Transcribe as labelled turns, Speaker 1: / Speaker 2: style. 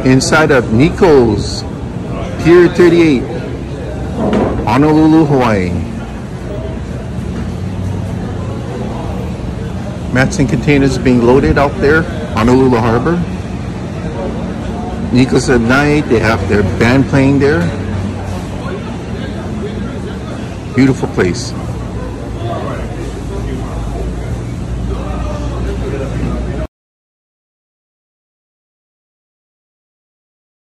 Speaker 1: inside of Nico's Pier 38, Honolulu, Hawaii. Mats and containers being loaded out there, Honolulu Harbor. Nico's at night, they have their band playing there. Beautiful place.